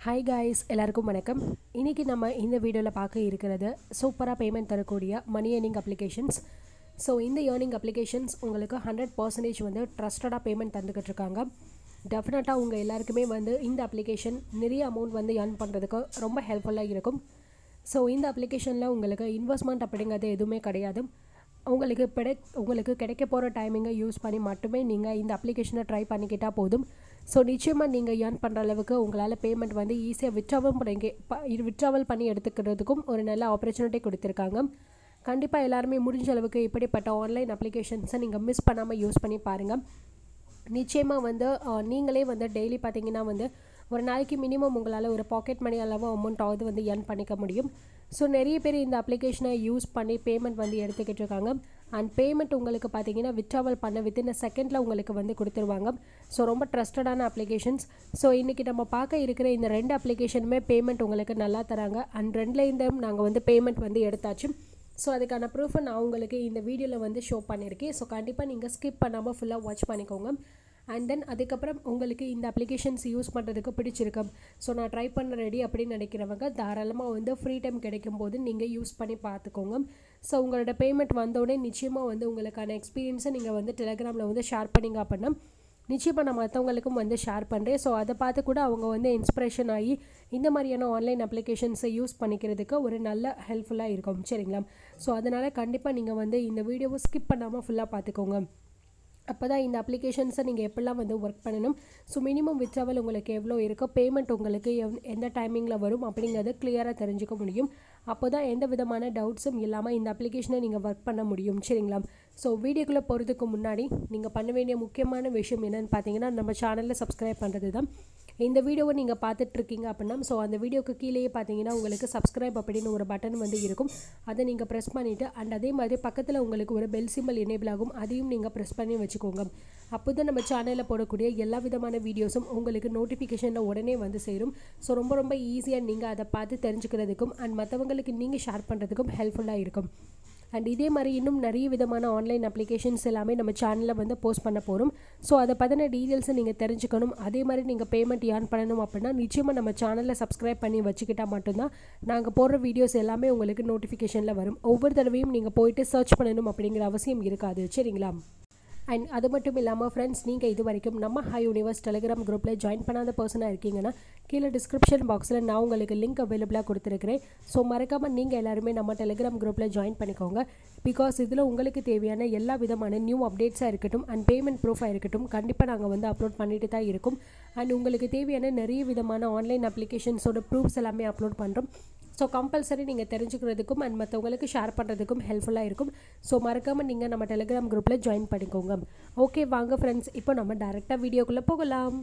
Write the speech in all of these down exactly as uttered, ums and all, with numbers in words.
Hi guys, எல்லாருக்கும் வணக்கம். இன்னைக்கு நம்ம இந்த வீடியோல பார்க்க இருக்கிறது சூப்பரா பேமெண்ட் தரக்கூடிய மணி earning applications. ஸோ இந்த earning applications உங்களுக்கு ஹண்ட்ரட் பர்சன்டேஜ் வந்து ட்ரஸ்டடா பேமெண்ட் தந்துக்கிட்டு இருக்காங்க. டெஃபினட்டா உங்க எல்லாருக்குமே வந்து இந்த அப்ளிகேஷன் நிறைய அமௌண்ட் வந்து earn பண்றதுக்கு ரொம்ப ஹெல்ப்ஃபுல்லா இருக்கும். ஸோ இந்த அப்ளிகேஷன்ல உங்களுக்கு இன்வெஸ்ட்மெண்ட் அப்படிங்கிறது எதுவுமே கிடையாது. உங்களுக்கு உங்களுக்கு கிடைக்க போகிற டைமிங்கை யூஸ் பண்ணி மட்டுமே நீங்கள் இந்த அப்ளிகேஷனை ட்ரை பண்ணிக்கிட்டால் போதும். ஸோ நிச்சயமாக நீங்கள் ஏர்ன் பண்ணுற அளவுக்கு உங்களால் பேமெண்ட் வந்து ஈஸியாக விட்ராவல் பண்ணி விட்ராவல் பண்ணி எடுத்துக்கிறதுக்கும் ஒரு நல்ல ஆப்பர்ச்சுனிட்டி கொடுத்துருக்காங்க. கண்டிப்பாக எல்லாருமே முடிஞ்ச அளவுக்கு இப்படிப்பட்ட ஆன்லைன் அப்ளிகேஷன்ஸை நீங்கள் மிஸ் பண்ணாமல் யூஸ் பண்ணி பாருங்கள். நிச்சயமாக வந்து நீங்களே வந்து டெய்லி பார்த்தீங்கன்னா வந்து ஒரு நாளைக்கு மினிமம் உங்களால் ஒரு பாக்கெட் மணி அளவு அமௌண்ட்டாவது வந்து ஏர்ன் பண்ணிக்க முடியும். ஸோ நிறைய பேர் இந்த அப்ளிகேஷனை யூஸ் பண்ணி பேமெண்ட் வந்து எடுத்துக்கிட்டு இருக்காங்க. அண்ட் பேமெண்ட் உங்களுக்கு பார்த்தீங்கன்னா விட்ராவல் பண்ண வித்தின் அ செகண்டில் உங்களுக்கு வந்து கொடுத்துருவாங்க. ஸோ ரொம்ப ட்ரஸ்டடான அப்ளிகேஷன்ஸ். ஸோ இன்றைக்கி நம்ம பார்க்க இருக்கிற இந்த ரெண்டு அப்ளிகேஷனுமே பேமெண்ட் உங்களுக்கு நல்லா தராங்க. அண்ட் ரெண்டுலேருந்தும் நாங்கள் வந்து பேமெண்ட் வந்து எடுத்தாச்சு. ஸோ அதுக்கான ப்ரூஃபை நான் உங்களுக்கு இந்த வீடியோவில் வந்து ஷோ பண்ணியிருக்கேன். ஸோ கண்டிப்பாக நீங்கள் ஸ்கிப் பண்ணாமல் ஃபுல்லாக வாட்ச் பண்ணிக்கோங்க. அண்ட் தென் அதுக்கப்புறம் உங்களுக்கு இந்த அப்ளிகேஷன்ஸ் யூஸ் பண்ணுறதுக்கு பிடிச்சிருக்கும். ஸோ நான் ட்ரை பண்ண ரெடி அப்படின்னு நினைக்கிறவங்க தாராளமாக வந்து ஃப்ரீ டைம் கிடைக்கும் போது நீங்கள் யூஸ் பண்ணி பார்த்துக்கோங்க. ஸோ உங்களோட பேமெண்ட் வந்தோடனே நிச்சயமாக வந்து உங்களுக்கான எக்ஸ்பீரியன்ஸை நீங்கள் வந்து டெலிகிராமில் வந்து ஷேர் பண்ணிங்க அப்படின்னா நிச்சயமாக நான் மற்றவங்களுக்கும் வந்து ஷேர் பண்ணுறேன். ஸோ அதை பார்த்து கூட அவங்க வந்து இன்ஸ்பிரேஷன் ஆகி இந்த மாதிரியான ஆன்லைன் அப்ளிகேஷன்ஸை யூஸ் பண்ணிக்கிறதுக்கு ஒரு நல்ல ஹெல்ப்ஃபுல்லாக இருக்கும். சரிங்களா? ஸோ அதனால் கண்டிப்பாக நீங்கள் வந்து இந்த வீடியோவை ஸ்கிப் பண்ணாமல் ஃபுல்லாக பார்த்துக்கோங்க. அப்போ தான் இந்த அப்ளிகேஷன்ஸை நீங்கள் எப்படிலாம் வந்து ஒர்க் பண்ணணும், ஸோ மினிமம் விட்ராவல் உங்களுக்கு எவ்வளோ இருக்கோ, பேமெண்ட் உங்களுக்கு எவ் எந்த டைமிங்கில் வரும் அப்படிங்கிறத கிளியராக தெரிஞ்சுக்க முடியும். அப்போ தான் எந்த விதமான டவுட்ஸும் இல்லாமல் இந்த அப்ளிகேஷனை நீங்கள் ஒர்க் பண்ண முடியும். சரிங்களா? ஸோ வீடியோக்குள்ளே போகிறதுக்கு முன்னாடி நீங்கள் பண்ண வேண்டிய முக்கியமான விஷயம் என்னென்னு பார்த்தீங்கன்னா நம்ம சேனலில் சப்ஸ்கிரைப் பண்ணுறது தான். இந்த வீடியோவை நீங்கள் பார்த்துட்ருக்கீங்க அப்படின்னா ஸோ அந்த வீடியோக்கு கீழேயே பார்த்தீங்கன்னா உங்களுக்கு சப்ஸ்கிரைப் அப்படின்னு ஒரு பட்டன் வந்து இருக்கும். அதை நீங்கள் ப்ரெஸ் பண்ணிவிட்டு அண்ட் அதே மாதிரி பக்கத்தில் உங்களுக்கு ஒரு பெல் சிம்பிள் எனேபிள் ஆகும். அதையும் நீங்கள் ப்ரெஸ் பண்ணி வச்சுக்கோங்க. அப்போ தான் நம்ம சேனலில் போடக்கூடிய எல்லா விதமான வீடியோஸும் உங்களுக்கு நோட்டிஃபிகேஷனில் உடனே வந்து சேரும். ஸோ ரொம்ப ரொம்ப ஈஸியாக நீங்கள் அதை பார்த்து தெரிஞ்சுக்கிறதுக்கும் அண்ட் மற்றவங்களுக்கு நீங்கள் ஷேர் பண்ணுறதுக்கும் ஹெல்ப்ஃபுல்லாக இருக்கும். அண்ட் இதே மாதிரி இன்னும் நிறைய விதமான ஆன்லைன் அப்ளிகேஷன்ஸ் எல்லாமே நம்ம சேனலில் வந்து போஸ்ட் பண்ண போகிறோம். ஸோ அதை பற்றின டீட்டெயில்ஸை நீங்கள் தெரிஞ்சுக்கணும். அதே மாதிரி நீங்கள் பேமெண்ட் ஏர்ன் பண்ணணும் அப்படின்னா நிச்சயமாக நம்ம சேனலில் சப்ஸ்கிரைப் பண்ணி வச்சுக்கிட்டால் மட்டும்தான் நாங்கள் போடுற வீடியோஸ் எல்லாமே உங்களுக்கு நோட்டிஃபிகேஷனில் வரும். ஒவ்வொரு தடவையும் நீங்கள் போயிட்டு சர்ச் பண்ணணும் அப்படிங்கிற அவசியம் இருக்காது. சரிங்களா? அண்ட் அது மட்டும் இல்லாமல் ஃப்ரெண்ட்ஸ், நீங்கள் இது வரைக்கும் நம்ம HiiiUniverse டெலிகிராம் குரூப்பில் ஜாயின் பண்ணாத பர்சனாக இருக்கீங்கன்னா கீழே டிஸ்கிரிப்ஷன் பாக்ஸில் நான் உங்களுக்கு லிங்க் அவைலபிளாக கொடுத்துருக்கிறேன். ஸோ மறக்காமல் நீங்கள் எல்லாருமே நம்ம டெலிகிராம் குரூப்பில் ஜாயின் பண்ணிக்கோங்க. பிகாஸ் இதில் உங்களுக்கு தேவையான எல்லா விதமான நியூ அப்டேட்ஸாக இருக்கட்டும் அண்ட் பேமெண்ட் ப்ரூஃபாக இருக்கட்டும் கண்டிப்பாக நாங்கள் வந்து அப்லோட் பண்ணிட்டு தான் இருக்கும். அண்ட் உங்களுக்கு தேவையான நிறைய விதமான ஆன்லைன் அப்ளிகேஷன்ஸோட ப்ரூஃப்ஸ் எல்லாமே அப்லோட் பண்ணுறோம். ஸோ கம்பல்சரி நீங்கள் தெரிஞ்சுக்கிறதுக்கும் அண்ட் மற்றவங்களுக்கு ஷேர் பண்ணுறதுக்கும் ஹெல்ப்ஃபுல்லாக இருக்கும். ஸோ மறக்காமல் நீங்கள் நம்ம டெலிகிராம் குரூப்பில் ஜாயின் பண்ணிக்கோங்க. ஓகே வாங்க ஃப்ரெண்ட்ஸ், இப்போ நம்ம டைரெக்டாக வீடியோக்குள்ளே போகலாம்.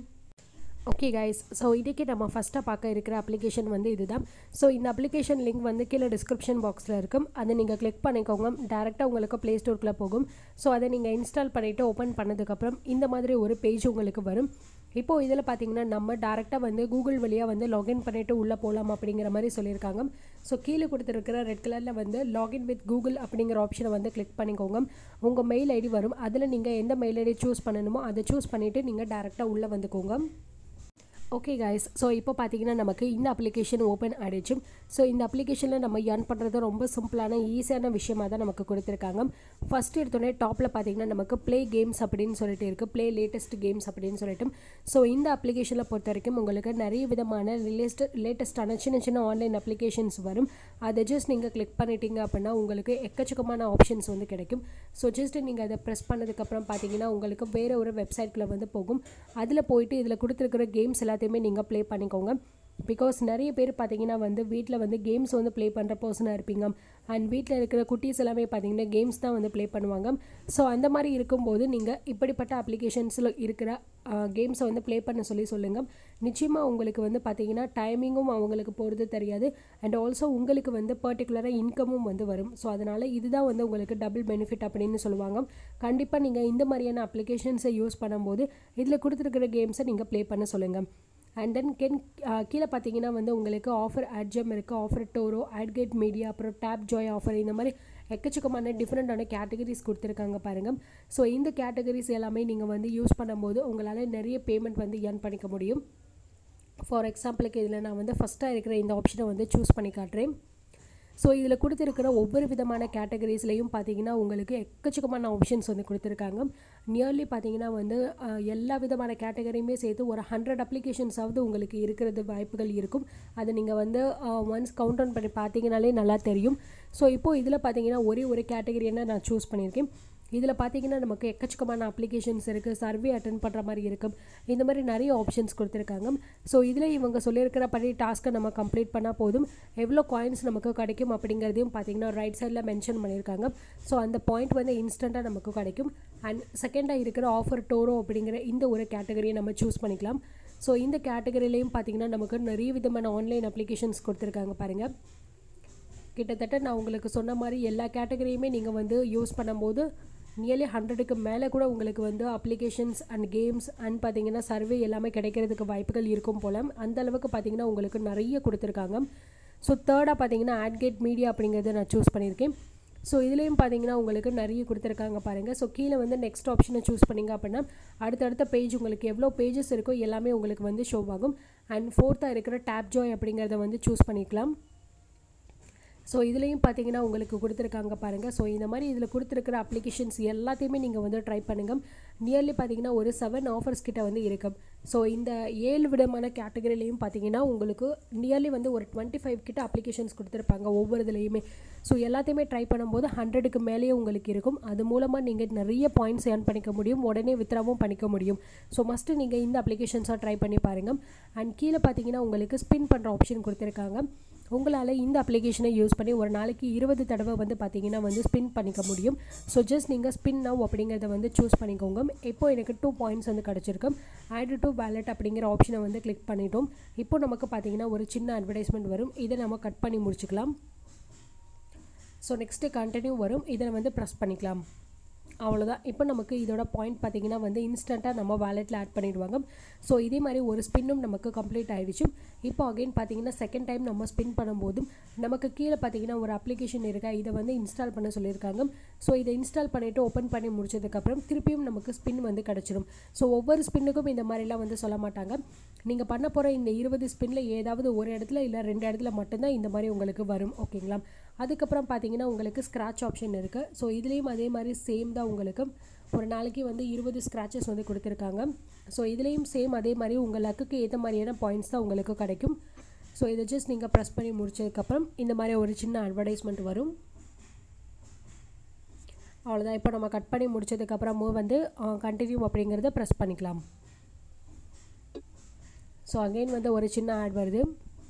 ஓகே கைஸ், ஸோ இன்றைக்கி நம்ம ஃபஸ்ட்டாக பார்க்க இருக்கிற அப்ளிகேஷன் வந்து இதுதான். ஸோ இந்த அப்ளிகேஷன் லிங்க் வந்து கீழே டிஸ்கிரிப்ஷன் பாக்ஸில் இருக்கும். அதை நீங்கள் கிளிக் பண்ணிக்கோங்க. டேரெக்டாக உங்களுக்கு ப்ளே ஸ்டோருக்குள்ளே போகும். ஸோ அதை நீங்கள் இன்ஸ்டால் பண்ணிவிட்டு ஓப்பன் பண்ணதுக்கப்புறம் இந்த மாதிரி ஒரு பேஜ் உங்களுக்கு வரும். இப்போது இதில் பார்த்தீங்கன்னா நம்ம டேரெக்டாக வந்து கூகுள் வழியாக வந்து லாகின் பண்ணிவிட்டு உள்ளே போகலாம் அப்படிங்கிற மாதிரி சொல்லியிருக்காங்க. ஸோ கீழே கொடுத்துருக்கிற ரெட் கலரில் வந்து லாகின் வித் கூகுள் அப்படிங்கிற ஆப்ஷனை வந்து கிளிக் பண்ணிக்கோங்க. உங்கள் மெயில் ஐடி வரும். அதில் நீங்கள் எந்த மெயில் ஐடி சூஸ் பண்ணணுமோ அதை சூஸ் பண்ணிவிட்டு நீங்கள் டேரெக்டாக உள்ளே வந்துக்கோங்க. ஓகே கைஸ், ஸோ இப்போ பார்த்தீங்கன்னா நமக்கு இந்த அப்ளிகேஷன் ஓப்பன் ஆகிடுச்சு. ஸோ இந்த அப்ளிகேஷனில் நம்ம ஏர்ன் பண்ணுறது ரொம்ப சிம்பிளான ஈஸியான விஷயமாக தான் நமக்கு கொடுத்துருக்காங்க. ஃபஸ்ட்டு எடுத்தோடனே டாப்பில் பார்த்தீங்கன்னா நமக்கு ப்ளே கேம்ஸ் அப்படின்னு சொல்லிட்டு இருக்குது. ப்ளே லேட்டஸ்ட் கேம்ஸ் அப்படின்னு சொல்லிட்டு. ஸோ இந்த அப்ளிகேஷனில் பொறுத்த வரைக்கும் உங்களுக்கு நிறைய விதமான ரிலேஸ்ட் லேட்டஸ்டான சின்ன சின்ன ஆன்லைன் அப்ளிகேஷன்ஸ் வரும். அதை ஜஸ்ட் நீங்கள் கிளிக் பண்ணிட்டீங்க அப்படின்னா உங்களுக்கு எக்கச்சக்கமான ஆப்ஷன்ஸ் வந்து கிடைக்கும். ஸோ ஜஸ்ட் நீங்கள் அதை ப்ரெஸ் பண்ணதுக்கப்புறம் பார்த்தீங்கன்னா உங்களுக்கு வேறு ஒரு வெப்சைட்டில் வந்து போகும். அதில் போயிட்டு இதில் கொடுத்துருக்கிற கேம்ஸ் எல்லாம் எல்லாத்தையுமே நீங்கள் ப்ளே பண்ணிக்கோங்க. பிகாஸ் நிறைய பேர் பார்த்தீங்கன்னா வந்து வீட்டில் வந்து கேம்ஸ் வந்து ப்ளே பண்ணுற பர்சனாக இருப்பீங்க. அண்ட் வீட்டில் இருக்கிற குட்டீஸ் எல்லாமே பார்த்தீங்கன்னா கேம்ஸ் தான் வந்து ப்ளே பண்ணுவாங்க. ஸோ அந்த மாதிரி இருக்கும்போது நீங்கள் இப்படிப்பட்ட அப்ளிகேஷன்ஸில் இருக்கிற கேம்ஸை வந்து ப்ளே பண்ண சொல்லி சொல்லுங்கள். நிச்சயமாக உங்களுக்கு வந்து பார்த்தீங்கன்னா டைமிங்கும் அவங்களுக்கு போகிறது தெரியாது. அண்ட் ஆல்சோ உங்களுக்கு வந்து பர்டிகுலராக இன்கமும் வந்து வரும். ஸோ அதனால் இதுதான் வந்து உங்களுக்கு டபுள் பெனிஃபிட் அப்படின்னு சொல்லுவாங்க. கண்டிப்பாக நீங்கள் இந்த மாதிரியான அப்ளிகேஷன்ஸை யூஸ் பண்ணும்போது இதில் கொடுத்துருக்கிற கேம்ஸை நீங்கள் ப்ளே பண்ண சொல்லுங்கள். அண்ட் தென் கென் கீழே பார்த்தீங்கன்னா வந்து உங்களுக்கு ஆஃபர் ஆட்ஜம் இருக்குது, ஆஃபர் டோரோ, ஆட்கேட் மீடியா, அப்புறம் டேப் ஜாய் ஆஃபர், இந்த மாதிரி எக்கச்சக்கமான டிஃப்ரெண்ட்டான கேட்டகரிஸ் கொடுத்துருக்காங்க பாருங்கள். ஸோ இந்த கேட்டகரிஸ் எல்லாமே நீங்கள் வந்து யூஸ் பண்ணும்போது உங்களால் நிறைய பேமெண்ட் வந்து ஏர்ன் பண்ணிக்க முடியும். ஃபார் எக்ஸாம்பிளுக்கு இதில் நான் வந்து ஃபஸ்ட்டாக இருக்கிற இந்த ஆப்ஷனை வந்து சூஸ் பண்ணி காட்டுறேன். ஸோ இதில் கொடுத்துருக்கிற ஒவ்வொரு விதமான கேட்டகரிஸ்லையும் பார்த்தீங்கன்னா உங்களுக்கு எக்கச்சக்கமான ஆப்ஷன்ஸ் வந்து கொடுத்துருக்காங்க. நியர்லி பார்த்தீங்கன்னா வந்து எல்லா விதமான கேட்டகரியுமே சேர்த்து ஒரு ஹண்ட்ரட் அப்ளிகேஷன்ஸாவது உங்களுக்கு இருக்கிறது வாய்ப்புகள் இருக்கும். அதை நீங்கள் வந்து ஒன்ஸ் கவுண்ட் டவுன் பண்ணி பார்த்தீங்கனாலே நல்லா தெரியும். ஸோ இப்போது இதில் பார்த்தீங்கன்னா ஒரே ஒரு கேட்டகரியை நான் சூஸ் பண்ணியிருக்கேன். இதில் பார்த்தீங்கன்னா நமக்கு எக்கச்சக்கமான அப்ளிகேஷன்ஸ் இருக்குது, சர்வே அட்டன் பண்ணுற மாதிரி இருக்கும், இந்த மாதிரி நிறைய ஆப்ஷன்ஸ் கொடுத்துருக்காங்க. ஸோ இதில் இவங்க சொல்லியிருக்கிற படி டாஸ்க்கை நம்ம கம்ப்ளீட் பண்ணால் போதும், எவ்வளோ காயின்ஸ் நமக்கு கிடைக்கும் அப்படிங்கிறதையும் பார்த்தீங்கன்னா ரைட் சைடில் மென்ஷன் பண்ணியிருக்காங்க. ஸோ அந்த பாயிண்ட் வந்து இன்ஸ்டண்ட்டாக நமக்கு கிடைக்கும். அண்ட் செகண்டாக இருக்கிற ஆஃபர் டோரோ அப்படிங்கிற இந்த ஒரு கேட்டகரியை நம்ம சூஸ் பண்ணிக்கலாம். ஸோ இந்த கேட்டகரியிலையும் பார்த்தீங்கன்னா நமக்கு நிறைய விதமான ஆன்லைன் அப்ளிகேஷன்ஸ் கொடுத்துருக்காங்க பாருங்கள். கிட்டத்தட்ட நான் உங்களுக்கு சொன்ன மாதிரி எல்லா கேட்டகரியுமே நீங்கள் வந்து யூஸ் பண்ணும்போது நியர்லி ஹண்ட்ரடுக்கு மேலே கூட உங்களுக்கு வந்து அப்ளிகேஷன்ஸ் அண்ட் கேம்ஸ் அண்ட் பார்த்தீங்கன்னா சர்வே எல்லாமே கிடைக்கிறதுக்கு வாய்ப்புகள் இருக்கும் போல். அந்த அளவுக்கு பார்த்தீங்கன்னா உங்களுக்கு நிறைய கொடுத்துருக்காங்க. ஸோ தேர்டாக பார்த்தீங்கன்னா ஆட்கேட் மீடியா அப்படிங்கிறத நான் சூஸ் பண்ணியிருக்கேன். ஸோ இதுலேயும் பார்த்தீங்கன்னா உங்களுக்கு நிறைய கொடுத்துருக்காங்க பாருங்கள். ஸோ கீழே வந்து நெக்ஸ்ட் ஆப்ஷனை சூஸ் பண்ணிங்க அப்படின்னா அடுத்தடுத்த பேஜ் உங்களுக்கு எவ்வளோ பேஜஸ் இருக்கோ எல்லாமே உங்களுக்கு வந்து ஷோ ஆகும். அண்ட் ஃபோர்த்தாக இருக்கிற டேப் ஜாய் அப்படிங்கிறத வந்து சூஸ் பண்ணிக்கலாம். ஸோ இதுலேயும் பார்த்தீங்கன்னா உங்களுக்கு கொடுத்துருக்காங்க பாருங்கள். ஸோ இந்த மாதிரி இதில் கொடுத்துருக்கிற அப்ளிகேஷன்ஸ் எல்லாத்தையுமே நீங்கள் வந்து ட்ரை பண்ணுங்கள். நியர்லி பார்த்தீங்கன்னா ஒரு செவன் ஆஃபர்ஸ் கிட்ட வந்து இருக்கும். ஸோ இந்த ஏழு விதமான கேட்டகரிலையும் பார்த்தீங்கன்னா உங்களுக்கு நியர்லி வந்து ஒரு டுவெண்ட்டி ஃபைவ் கிட்ட அப்ளிகேஷன்ஸ் கொடுத்துருப்பாங்க ஒவ்வொரு இதுலேயுமே. ஸோ எல்லாத்தையுமே ட்ரை பண்ணும்போது ஹண்ட்ரடுக்கு மேலேயே உங்களுக்கு இருக்கும். அது மூலமாக நீங்கள் நிறைய பாயிண்ட்ஸ் ஏர்ன் பண்ணிக்க முடியும், உடனே வித்ராவும் பண்ணிக்க முடியும். ஸோ மஸ்ட்டு நீங்கள் இந்த அப்ளிகேஷன்ஸாக ட்ரை பண்ணி பாருங்கள். அண்ட் கீழே பார்த்தீங்கன்னா உங்களுக்கு ஸ்பின் பண்ணுற ஆப்ஷன் கொடுத்துருக்காங்க. உங்களால் இந்த அப்ளிகேஷனை யூஸ் பண்ணி ஒரு நாளைக்கு இருபது தடவை வந்து பார்த்தீங்கன்னா வந்து ஸ்பின் பண்ணிக்க முடியும். ஸோ ஜஸ்ட் நீங்கள் ஸ்பின் நவ் அப்படிங்கிறத வந்து சூஸ் பண்ணிக்கோங்க. இப்போது எனக்கு டூ பாயிண்ட்ஸ் வந்து கிடச்சிருக்கு. ஆட் டு வேலட் அப்படிங்கிற ஆப்ஷனை வந்து கிளிக் பண்ணிட்டோம். இப்போ நமக்கு பார்த்தீங்கன்னா ஒரு சின்ன அட்வர்டைஸ்மெண்ட் வரும், இதை நம்ம கட் பண்ணி முடிச்சுக்கலாம். ஸோ நெக்ஸ்ட்டு கண்டினியூ வரும், இதை வந்து ப்ரெஸ் பண்ணிக்கலாம். அவ்வளோதான். இப்போ நமக்கு இதோட பாயிண்ட் பார்த்திங்கன்னா வந்து இன்ஸ்டண்ட்டாக நம்ம வாலெட்டில் ஆட் பண்ணிடுவாங்க. ஸோ இதே மாதிரி ஒரு ஸ்பின்னும் நமக்கு கம்ப்ளீட் ஆகிடுச்சு. இப்போ அகைன் பார்த்திங்கன்னா செகண்ட் டைம் நம்ம ஸ்பின் பண்ணும்போதும் நமக்கு கீழே பார்த்திங்கன்னா ஒரு அப்ளிகேஷன் இருக்கா, இதை வந்து இன்ஸ்டால் பண்ண சொல்லியிருக்காங்க. ஸோ இதை இன்ஸ்டால் பண்ணிவிட்டு ஓப்பன் பண்ணி முடிச்சதுக்கப்புறம் திருப்பியும் நமக்கு ஸ்பின் வந்து கிடச்சிடும். ஸோ ஒவ்வொரு ஸ்பின்னுக்கும் இந்த மாதிரிலாம் வந்து சொல்ல மாட்டாங்க. நீங்கள் பண்ண போகிற இந்த இருபது ஸ்பின்னில் ஏதாவது ஒரு இடத்துல இல்லை ரெண்டு இடத்துல மட்டும்தான் இந்த மாதிரி உங்களுக்கு வரும். ஓகேங்களா? அதுக்கப்புறம் பார்த்தீங்கன்னா உங்களுக்கு ஸ்க்ராட்ச் ஆப்ஷன் இருக்குது. ஸோ இதுலேயும் அதே மாதிரி சேம் தான், உங்களுக்கு ஒரு நாளைக்கு வந்து இருபது ஸ்க்ராச்சஸ் வந்து கொடுத்துருக்காங்க. ஸோ இதுலேயும் சேம் அதே மாதிரி உங்கள் லக்குக்கு ஏற்ற மாதிரியான பாயிண்ட்ஸ் தான் உங்களுக்கு கிடைக்கும். ஸோ இதை ஜஸ்ட் நீங்கள் ப்ரெஸ் பண்ணி முடிச்சதுக்கப்புறம் இந்த மாதிரி ஒரு சின்ன அட்வர்டைஸ்மெண்ட் வரும். அவ்வளோதான். இப்போ நம்ம கட் பண்ணி முடிச்சதுக்கப்புறமும் வந்து கண்டினியூ அப்படிங்கிறத ப்ரெஸ் பண்ணிக்கலாம். ஸோ அகெயின் வந்து ஒரு சின்ன ஆட் வருது.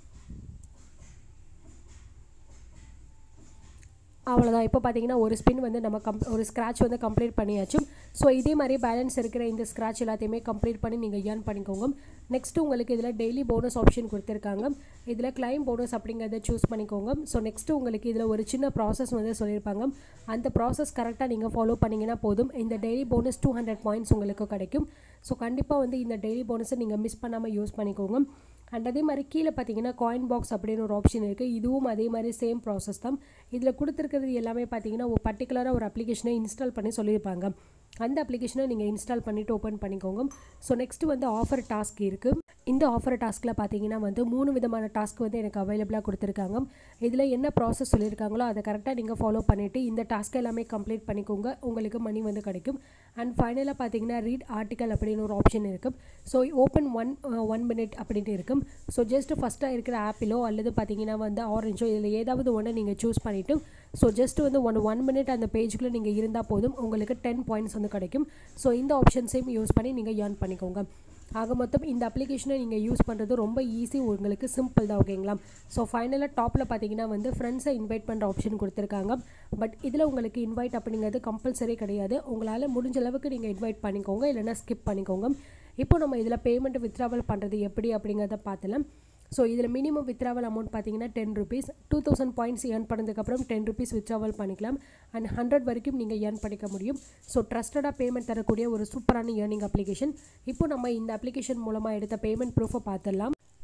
அவ்வளோதான். இப்போ பார்த்தீங்கன்னா ஒரு ஸ்பின் வந்து நம்ம கம் ஒரு ஸ்க்ராட்ச் வந்து கம்ப்ளீட் பண்ணியாச்சு. ஸோ இதே மாதிரி பேலன்ஸ் இருக்கிற இந்த ஸ்க்ராட்ச் எல்லாத்தையுமே கம்ப்ளீட் பண்ணி நீங்கள் ஏர்ன் பண்ணிக்கோங்க. நெக்ஸ்ட்டு உங்களுக்கு இதில் டெய்லி போனஸ் ஆப்ஷன் கொடுத்துருக்காங்க. இதில் கிளைம் போனஸ் அப்படிங்கிறத சூஸ் பண்ணிக்கோங்க. ஸோ நெக்ஸ்ட்டு உங்களுக்கு இதில் ஒரு சின்ன ப்ராசஸ் வந்து சொல்லியிருப்பாங்க. அந்த ப்ராசஸ் கரெக்டாக நீங்கள் ஃபாலோ பண்ணிங்கன்னா போதும், இந்த daily bonus two hundred points உங்களுக்கு கிடைக்கும். ஸோ கண்டிப்பாக வந்து இந்த டெய்லி போனஸை நீங்கள் மிஸ் பண்ணாமல் யூஸ் பண்ணிக்கோங்க. அண்ட் அதே மாதிரி கீழே பார்த்தீங்கன்னா காயின் பாக்ஸ் அப்படின்னு ஒரு ஆப்ஷன் இருக்குது. இதுவும் அதே மாதிரி சேம் ப்ராசஸ் தான். இதில் கொடுத்துருக்கிறது எல்லாமே பார்த்தீங்கன்னா ஒரு பர்டிகுலராக ஒரு அப்ளிகேஷனை இன்ஸ்டால் பண்ணி சொல்லியிருப்பாங்க. அந்த அப்ளிகேஷனை நீங்கள் இன்ஸ்டால் பண்ணிவிட்டு ஓப்பன் பண்ணிக்கோங்க. ஸோ நெக்ஸ்ட்டு வந்து ஆஃபர் டாஸ்க் இருக்குது. இந்த ஆஃபர் டாஸ்கில் பார்த்தீங்கன்னா வந்து மூணு விதமான டாஸ்க் வந்து எனக்கு அவைலபிளாக கொடுத்துருக்காங்க. இதில் என்ன ப்ராசஸ் சொல்லியிருக்காங்களோ அதை கரெக்டாக நீங்கள் ஃபாலோ பண்ணிவிட்டு இந்த டாஸ்க் எல்லாமே கம்ப்ளீட் பண்ணிக்கோங்க, உங்களுக்கு மணி வந்து கிடைக்கும். அண்ட் ஃபைனலாக பார்த்தீங்கன்னா ரீட் ஆர்டிக்கல் அப்படின்னு ஒரு ஆப்ஷன் இருக்குது. So open one one minute அப்படின்ட்டு இருக்கும். ஸோ ஜஸ்ட் ஃபஸ்ட்டாக இருக்கிற ஆப்பிலோ அல்லது பார்த்தீங்கன்னா வந்து ஆரஞ்சோ இதில் ஏதாவது ஒன்று நீங்கள் சூஸ் பண்ணிவிட்டு ஸோ ஜஸ்ட் வந்து ஒன் ஒன் மினிட் அந்த பேஜுக்குள்ளே நீங்கள் இருந்தால் போதும், உங்களுக்கு டென் பாயிண்ட்ஸ் வந்து கிடைக்கும். ஸோ இந்த ஆப்ஷன்ஸையும் யூஸ் பண்ணி நீங்கள் ஏர்ன் பண்ணிக்கோங்க. ஆக மொத்தம் இந்த அப்ளிகேஷனை நீங்கள் யூஸ் பண்ணுறது ரொம்ப ஈஸி, உங்களுக்கு சிம்பிள் தான். ஓகேங்களா? ஸோ ஃபைனலாக டாப்பில் பார்த்தீங்கன்னா வந்து ஃப்ரெண்ட்ஸை இன்வைட் பண்ணுற ஆப்ஷன் கொடுத்துருக்காங்க. பட் இதில் உங்களுக்கு இன்வைட் அப்படிங்கிறது கம்பல்சரி கிடையாது. உங்களால் முடிஞ்ச அளவுக்கு நீங்கள் இன்வைட் பண்ணிக்கோங்க, இல்லைனா ஸ்கிப் பண்ணிக்கோங்க. இப்போ நம்ம இதில் பேமெண்ட் வித்ட்ராவல் பண்ணுறது எப்படி அப்படிங்கிறத பார்த்துலாம். ஸோ இதில் மினிமம் வித்ட்ராவல் அமௌண்ட் பார்த்தீங்கன்னா ten rupees, two thousand points earn பண்ணதுக்கப்புறம் டென் ருபீஸ் வித்ட்ராவல் பண்ணிக்கலாம். அண்ட் ஹண்ட்ரட் வரைக்கும் நீங்கள் ஏர்ன் பண்ணிக்க முடியும். ஸோ ட்ரஸ்டடாக பேமெண்ட் தரக்கூடிய ஒரு சூப்பரான ஏர்னிங் அப்ளிகேஷன். இப்போ நம்ம இந்த அப்ளிகேஷன் மூலமாக எடுத்த பேமெண்ட் ப்ரூஃபை பார்த்துடலாம்.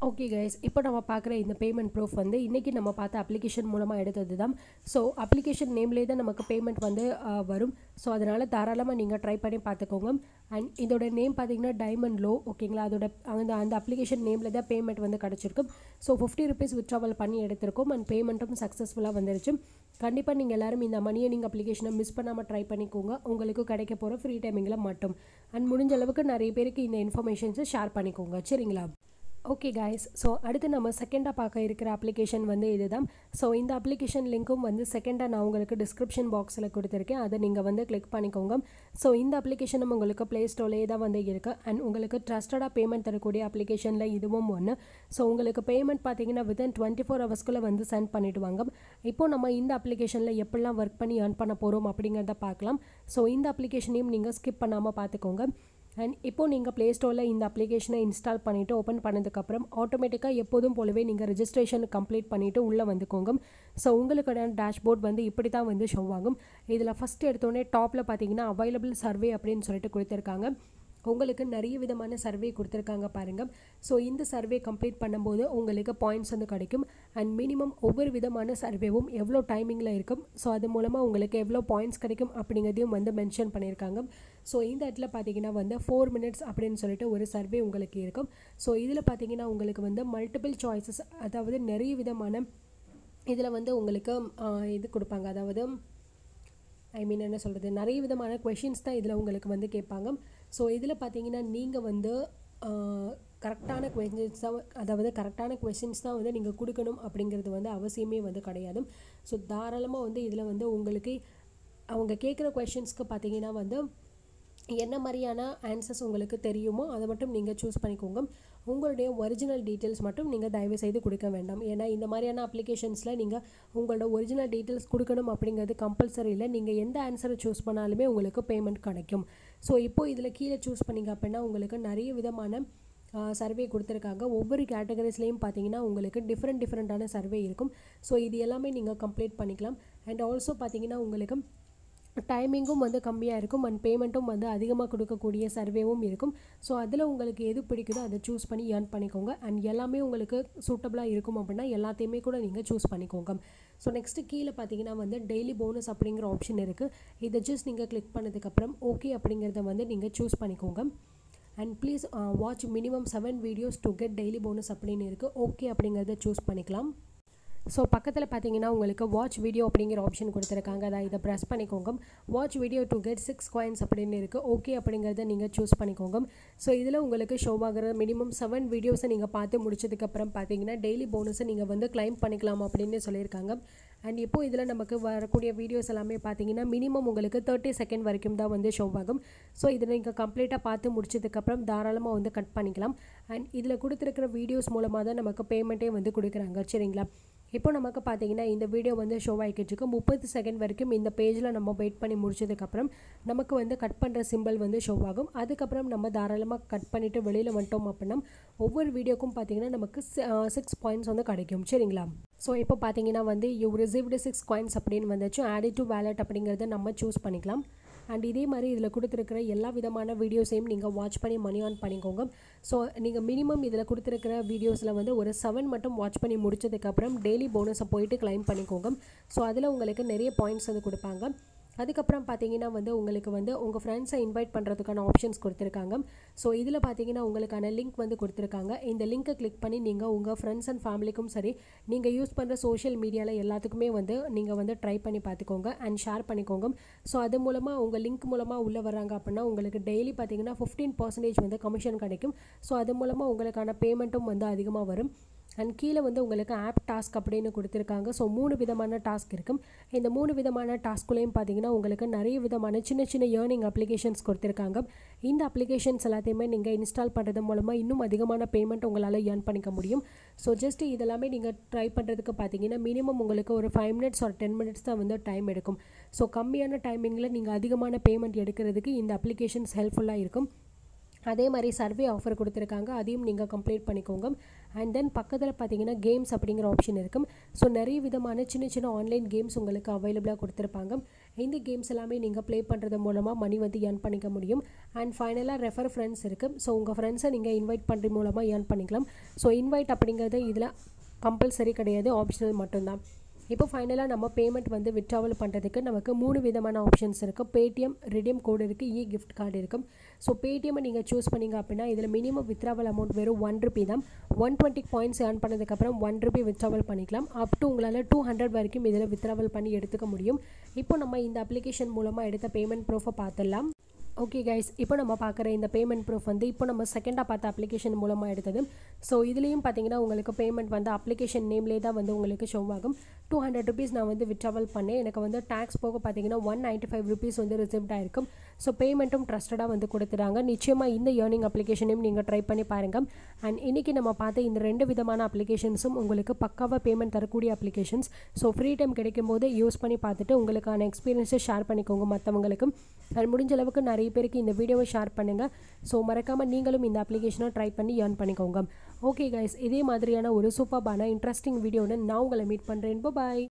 ஓகே கைஸ், இப்போ நம்ம பார்க்குற இந்த பேமெண்ட் ப்ரூஃப் வந்து இன்றைக்கி நம்ம பார்த்த அப்ளிகேஷன் மூலமாக எடுத்தது தான். ஸோ அப்ளிகேஷன் நேம்லேயே தான் நமக்கு பேமெண்ட் வந்து வரும். ஸோ அதனால் தாராளமாக நீங்கள் ட்ரை பண்ணி பார்த்துக்கோங்க. அண்ட் இதோட நேம் பார்த்தீங்கன்னா டைமண்ட் லோ, ஓகேங்களா? அதோட அந்த அந்த அப்ளிகேஷன் நேமில் தான் பேமெண்ட் வந்து கிடச்சிருக்கும். ஸோ ஃபிஃப்டி ருபீஸ் வித்ட்ராவல் பண்ணி எடுத்திருக்கோம் அண்ட் பேமெண்ட்டும் சக்ஸஸ்ஃபுல்லாக வந்துருச்சு. கண்டிப்பாக நீங்கள் எல்லோரும் இந்த மணி ஏர்னிங் அப்ளிகேஷனை மிஸ் பண்ணாமல் ட்ரை பண்ணிக்கோங்க, உங்களுக்கு கிடைக்க போகிற ஃப்ரீ டைமிங்கில் மட்டும். அண்ட் முடிஞ்ச அளவுக்கு நிறைய பேருக்கு இந்த இன்ஃபர்மேஷன்ஸை ஷேர் பண்ணிக்கோங்க, சரிங்களா? ஓகே கைஸ், ஸோ அடுத்து நம்ம செகண்டாக பார்க்க இருக்கிற அப்ளிகேஷன் வந்து இது தான். ஸோ இந்த அப்ளிகேஷன் லிங்க்கும் வந்து செகண்டாக நான் உங்களுக்கு டிஸ்கிரிப்ஷன் பாக்ஸில் கொடுத்துருக்கேன், அதை நீங்கள் வந்து கிளிக் பண்ணிக்கோங்க. ஸோ இந்த அப்ளிகேஷனும் உங்களுக்கு ப்ளே ஸ்டோர்லேயே தான் வந்து இருக்குது அண்ட் உங்களுக்கு ட்ரஸ்டடாக பேமெண்ட் தரக்கூடிய அப்ளிகேஷனில் இதுவும் ஒன்று. ஸோ உங்களுக்கு பேமெண்ட் பார்த்தீங்கன்னா வித்தின் டுவெண்ட்டி ஃபோர் ஹவர்ஸ்க்குள்ளே வந்து சென்ட் பண்ணிவிடுவாங்க. இப்போது நம்ம இந்த அப்ளிகேஷனில் எப்படிலாம் ஒர்க் பண்ணி ஏர்ன் பண்ண போகிறோம் அப்படிங்கிறத பார்க்கலாம். ஸோ இந்த அப்ளிகேஷனையும் நீங்கள் ஸ்கிப் பண்ணாமல் பார்த்துக்கோங்க. அண்ட் இப்போது நீங்கள் ப்ளே ஸ்டோரில் இந்த அப்ளிகேஷனை இன்ஸ்டால் பண்ணிவிட்டு ஓப்பன் பண்ணதுக்கப்புறம் ஆட்டோமேட்டிக்காக எப்போதும் போலவே நீங்கள் ரெஜிஸ்ட்ரேஷன் கம்ப்ளீட் பண்ணிவிட்டு உள்ளே வந்துக்கோங்க. ஸோ உங்களுக்கான டேஷ்போர்ட் வந்து இப்படி தான் வந்து ஷோ ஆகும். இதில் ஃபஸ்ட்டு எடுத்தோடனே டாப்பில் பார்த்தீங்கன்னா அவைலபிள் சர்வே அப்படின்னு சொல்லிட்டு கொடுத்துருக்காங்க. உங்களுக்கு நிறைய விதமான சர்வே கொடுத்துருக்காங்க பாருங்கள். ஸோ இந்த சர்வே கம்ப்ளீட் பண்ணும்போது உங்களுக்கு பாயிண்ட்ஸ் வந்து கிடைக்கும் அண்ட் மினிமம் ஒவ்வொரு விதமான சர்வேவும் எவ்வளோ டைமிங்கில் இருக்கும், ஸோ அது மூலமாக உங்களுக்கு எவ்வளோ பாயிண்ட்ஸ் கிடைக்கும் அப்படிங்கிறதையும் வந்து மென்ஷன் பண்ணியிருக்காங்க. ஸோ இந்த இடத்துல பார்த்தீங்கன்னா வந்து ஃபோர் மினிட்ஸ் அப்படின்னு சொல்லிட்டு ஒரு சர்வே உங்களுக்கு இருக்கும். ஸோ இதில் பார்த்தீங்கன்னா உங்களுக்கு வந்து மல்டிபிள் சாய்ஸஸ், அதாவது நிறைய விதமான இதில் வந்து உங்களுக்கு இது கொடுப்பாங்க, அதாவது ஐ மீன் என்ன சொல்கிறது, நிறைய விதமான கொஷின்ஸ் தான் இதில் உங்களுக்கு வந்து கேட்பாங்க. ஸோ இதில் பார்த்தீங்கன்னா நீங்கள் வந்து கரெக்டான கொஷின்ஸ் தான், அதாவது கரெக்டான கொஷின்ஸ் தான் வந்து நீங்கள் கொடுக்கணும் அப்படிங்கிறது வந்து அவசியமே வந்து கிடையாது. ஸோ தாராளமாக வந்து இதில் வந்து உங்களுக்கு அவங்க கேட்குற கொஷின்ஸ்க்கு பார்த்தீங்கன்னா வந்து என்ன மாதிரியான ஆன்சர்ஸ் உங்களுக்கு தெரியுமோ அதை மட்டும் நீங்கள் சூஸ் பண்ணிக்கோங்க. உங்களுடைய ஒரிஜினல் டீட்டெயில்ஸ் மட்டும் நீங்கள் தயவு செய்து கொடுக்க வேண்டாம். ஏன்னா இந்த மாதிரியான அப்ளிகேஷன்ஸில் நீங்கள் உங்களோட ஒரிஜினல் டீட்டெயில்ஸ் கொடுக்கணும் அப்படிங்கிறது கம்பல்சரி இல்லை. நீங்கள் எந்த ஆன்சரை சூஸ் பண்ணாலுமே உங்களுக்கு பேமெண்ட் கிடைக்கும். ஸோ இப்போது இதில் கீழே சூஸ் பண்ணிங்க அப்படின்னா உங்களுக்கு நிறைய விதமான சர்வே கொடுத்துருக்காங்க. ஒவ்வொரு கேட்டகரிஸ்லேயும் பார்த்தீங்கன்னா உங்களுக்கு டிஃப்ரெண்ட் டிஃப்ரெண்ட்டான சர்வே இருக்கும். ஸோ இது எல்லாமே நீங்கள் கம்ப்ளீட் பண்ணிக்கலாம். அண்ட் ஆல்சோ பார்த்தீங்கன்னா உங்களுக்கு டைமிங்கும் வந்து கம்மியாக இருக்கும் அண்ட் பேமெண்ட்டும் வந்து அதிகமாக கொடுக்கக்கூடிய சர்வேவும் இருக்கும். ஸோ அதில் உங்களுக்கு எது பிடிக்குதோ அதை சூஸ் பண்ணி ஏர்ன் பண்ணிக்கோங்க. அண்ட் எல்லாமே உங்களுக்கு சூட்டபுளாக இருக்கும் அப்படின்னா எல்லாத்தையுமே கூட நீங்கள் சூஸ் பண்ணிக்கோங்க. ஸோ நெக்ஸ்ட்டு கீழே பார்த்தீங்கன்னா வந்து டெய்லி போனஸ் அப்படிங்கிற ஆப்ஷன் இருக்குது. இதை ஜஸ்ட் நீங்கள் கிளிக் பண்ணதுக்கப்புறம் ஓகே அப்படிங்கிறத வந்து நீங்கள் சூஸ் பண்ணிக்கோங்க. And please watch minimum seven videos to get daily bonus அப்படின்னு இருக்குது. ஓகே அப்படிங்கிறத சூஸ் பண்ணிக்கலாம். ஸோ பக்கத்தில் பார்த்தீங்கன்னா உங்களுக்கு வாட்ச் வீடியோ அப்படிங்கிற ஆப்ஷன் கொடுத்துருக்காங்க, அதான் இதை ப்ரெஸ் பண்ணிக்கோங்க. Watch video to get six coins அப்படின்னு இருக்குது. ஓகே அப்படிங்கிறத நீங்கள் சூஸ் பண்ணிக்கோங்க. ஸோ இதில் உங்களுக்கு ஷோ ஆகிற மினிமம் செவன் வீடியோஸை நீங்கள் பார்த்து முடிச்சதுக்கப்புறம் பார்த்தீங்கன்னா டெய்லி போனஸை நீங்கள் வந்து கிளைம் பண்ணிக்கலாம் அப்படின்னு சொல்லியிருக்காங்க. அண்ட் இப்போது இதில் நமக்கு வரக்கூடிய வீடியோஸ் எல்லாமே பார்த்தீங்கன்னா மினிமம் உங்களுக்கு தேர்ட்டி செகண்ட் வரைக்கும் தான் வந்து ஷோ ஆகும். ஸோ இதை நீங்கள் கம்ப்ளீட்டாக பார்த்து முடிச்சதுக்கப்புறம் தாராளமாக வந்து கட் பண்ணிக்கலாம். அண்ட் இதில் கொடுத்துருக்கிற வீடியோஸ் மூலமாக தான் நமக்கு பேமெண்ட்டே வந்து கொடுக்குறாங்க, சரிங்களா? இப்போ நமக்கு பார்த்தீங்கன்னா இந்த வீடியோ வந்து ஷோ ஆகிக்கிட்டு முப்பது செகண்ட் வரைக்கும் இந்த பேஜில் நம்ம வெயிட் பண்ணி முடிச்சதுக்கப்புறம் நமக்கு வந்து கட் பண்ணுற சிம்பிள் வந்து ஷோ ஆகும். அதுக்கப்புறம் நம்ம தாராளமாக கட் பண்ணிவிட்டு வெளியில் வந்துட்டோம் அப்படின்னா ஒவ்வொரு வீடியோக்கும் பார்த்தீங்கன்னா நமக்கு சிக்ஸ் பாயிண்ட்ஸ் வந்து கிடைக்கும், சரிங்களா? ஸோ இப்போ பார்த்தீங்கன்னா வந்து யூ ரிசீவ்டு சிக்ஸ் காயின்ஸ் அப்படின்னு வந்துச்சு. ஆட் டு வேலட் அப்படிங்கிறத நம்ம சூஸ் பண்ணிக்கலாம். அண்ட் இதே மாதிரி இதில் கொடுத்துருக்கிற எல்லா விதமான வீடியோஸையும் நீங்கள் வாட்ச் பண்ணி மணி ஆன் பண்ணிக்கோங்க. ஸோ நீங்கள் மினிமம் இதில் கொடுத்துருக்கிற வீடியோஸில் வந்து ஒரு செவன் மட்டும் வாட்ச் பண்ணி முடிச்சதுக்கப்புறம் டெய்லி போனஸை போயிட்டு கிளைம் பண்ணிக்கோங்க. ஸோ அதில் உங்களுக்கு நிறைய பாயிண்ட்ஸ் வந்து கொடுப்பாங்க. அதுக்கப்புறம் பார்த்தீங்கன்னா வந்து உங்களுக்கு வந்து உங்கள் ஃப்ரெண்ட்ஸை இன்வைட் பண்ணுறதுக்கான ஆப்ஷன்ஸ் கொடுத்துருக்காங்க. ஸோ இதில் பார்த்தீங்கன்னா உங்களுக்கான லிங்க் வந்து கொடுத்துருக்காங்க. இந்த லிங்க்கை கிளிக் பண்ணி நீங்கள் உங்கள் ஃப்ரெண்ட்ஸ் அண்ட் ஃபேமிலிக்கும் சரி, நீங்கள் யூஸ் பண்ணுற சோஷியல் மீடியாவில் எல்லாத்துக்குமே வந்து நீங்கள் வந்து ட்ரை பண்ணி பார்த்துக்கோங்க அண்ட் ஷேர் பண்ணிக்கோங்க. ஸோ அது மூலமாக உங்கள் லிங்க் மூலமாக உள்ளே வராங்க அப்படின்னா உங்களுக்கு டெய்லி பார்த்தீங்கன்னா ஃபிஃப்டீன் பர்சன்டேஜ் வந்து கமிஷன் கிடைக்கும். ஸோ அது மூலமாக உங்களுக்கான பேமெண்ட்டும் வந்து அதிகமாக வரும். அண்ட் கீழே வந்து உங்களுக்கு ஆப் டாஸ்க் அப்படின்னு கொடுத்துருக்காங்க. ஸோ மூணு விதமான டாஸ்க் இருக்கும். இந்த மூணு விதமான டாஸ்க்குள்ளேயும் பார்த்தீங்கன்னா உங்களுக்கு நிறைய விதமான சின்ன சின்ன ஏர்னிங் அப்ளிகேஷன்ஸ் கொடுத்துருக்காங்க. இந்த அப்ளிகேஷன்ஸ் எல்லாத்தையுமே நீங்கள் இன்ஸ்டால் பண்ணுறது மூலமாக இன்னும் அதிகமான பேமெண்ட் உங்களால் ஏர்ன் பண்ணிக்க முடியும். ஸோ ஜஸ்ட் இதெல்லாமே நீங்கள் ட்ரை பண்ணுறதுக்கு பார்த்தீங்கன்னா மினிமம் உங்களுக்கு ஒரு ஃபைவ் மினிட்ஸ் ஒரு டென் மினிட்ஸ் தான் வந்து டைம் எடுக்கும். ஸோ கம்மியான டைமிங்கில் நீங்கள் அதிகமான பேமெண்ட் எடுக்கிறதுக்கு இந்த அப்ளிகேஷன்ஸ் ஹெல்ப்ஃபுல்லாக இருக்கும். அதே மாதிரி சர்வே ஆஃபர் கொடுத்துருக்காங்க, அதையும் நீங்கள் கம்ப்ளீட் பண்ணிக்கோங்க. அண்ட் தென் பக்கத்தில் பார்த்தீங்கன்னா கேம்ஸ் அப்படிங்கிற ஆப்ஷன் இருக்கும். ஸோ நிறைய விதமான சின்ன சின்ன ஆன்லைன் கேம்ஸ் உங்களுக்கு அவைலபிளாக கொடுத்துருப்பாங்க. இந்த கேம்ஸ் எல்லாமே நீங்கள் ப்ளே பண்ணுறது மூலமாக மணி வந்து ஏர்ன் பண்ணிக்க முடியும். அண்ட் ஃபைனலாக ரெஃபர் ஃப்ரெண்ட்ஸ் இருக்குது. ஸோ உங்கள் ஃப்ரெண்ட்ஸை நீங்கள் இன்வைட் பண்ணுறது மூலமாக ஏர்ன் பண்ணிக்கலாம். ஸோ இன்வைட் அப்படிங்கிறது இதில் கம்பல்சரி கிடையாது, ஆப்ஷனல் மட்டும்தான். இப்போ ஃபைனலாக நம்ம பேமெண்ட் வந்து வித்ட்ராவல் பண்ணுறதுக்கு நமக்கு மூணு விதமான ஆப்ஷன்ஸ் இருக்குது. பேடிஎம், ரிடீம் கோடு இருக்குது, இ கிஃப்ட் கார்டு இருக்கும். ஸோ பேடிஎம்மை நீங்கள் சூஸ் பண்ணிங்க அப்படின்னா இதில் மினிமம் வித்ட்ராவல் அமௌண்ட் வெறும் ஒன் ருபி தான். ஒன் டுவெண்ட்டி பாயிண்ட்ஸ் ஏர்ன் பண்ணதுக்கப்புறம் ஒன் ருபி வித்ட்ராவல் பண்ணிக்கலாம். அப் டு உங்களால் டூ ஹண்ட்ரட் வரைக்கும் இதில் வித்ட்ராவல் பண்ணி எடுத்துக்க முடியும். இப்போ நம்ம இந்த அப்ளிகேஷன் மூலமாக எடுத்த பேமெண்ட் ப்ரூஃபை பார்த்துடலாம். ஓகே கைஸ், இப்போ நம்ம பார்க்குற இந்த பேமெண்ட் ப்ரூஃப் வந்து இப்போ நம்ம செகண்டாக பார்த்த அப்ளிகேஷன் மூலமாக எடுத்தது. ஸோ இதுலேயும் பார்த்தீங்கன்னா உங்களுக்கு பேமெண்ட் வந்து அப்ளிகேஷன் நேம்லேயே தான் வந்து உங்களுக்கு ஷோ ஆகும். டூ ஹண்ட்ரட் ருபீஸ் நான் வந்து வித்ட்ராவல் பண்ணேன். எனக்கு வந்து டேக்ஸ் போக பார்த்தீங்கன்னா ஒன் நைன்ட்டி ஃபைவ் ருபீஸ் வந்து ரிசிப்ட் ஆகிருக்கும். ஸோ பேமெண்ட்டும் ட்ரஸ்டடாக வந்து கொடுத்துட்டாங்க. நிச்சயமாக இந்த ஏர்னிங் அப்ளிகேஷனையும் நீங்கள் ட்ரை பண்ணி பாருங்கள். அண்ட் இன்றைக்கி நம்ம பார்த்த இந்த ரெண்டு விதமான அப்ளிகேஷன்ஸும் உங்களுக்கு பக்காவாக பேமெண்ட் தரக்கூடிய அப்ளிகேஷன்ஸ். ஸோ ஃப்ரீ டைம் கிடைக்கும் போது யூஸ் பண்ணி பார்த்துட்டு உங்களுக்கான எக்ஸ்பீரியன்ஸை ஷேர் பண்ணிக்கோங்க மற்றவங்களுக்கும். அண்ட் முடிஞ்ச அளவுக்கு நிறைய பேருக்கு இந்த வீடியோவை ஷேர் பண்ணுங்கள். ஸோ மறக்காமல் நீங்களும் இந்த அப்ளிகேஷனை ட்ரை பண்ணி ஏர்ன் பண்ணிக்கோங்க. ஓகே கைஸ், இதே மாதிரியான ஒரு சூப்பர்பான இன்ட்ரெஸ்டிங் வீடியோன்னு நான் உங்களை மீட் பண்ணுறேன். பாய்.